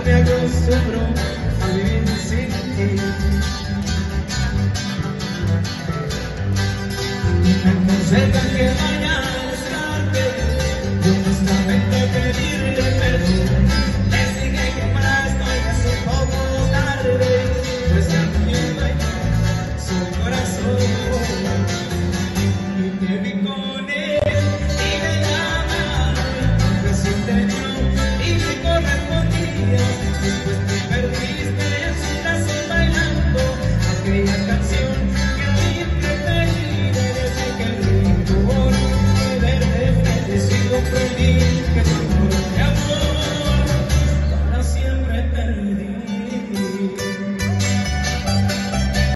me acostumbro a vivir sin ti. Me aconsejan que vaya a buscarte, yo justamente pedirle perdón. Les dije que para esto ya es un poco tarde, pues también hay su corazón. Y te vi con él y me llamaba, me te dio y me correspondía. Después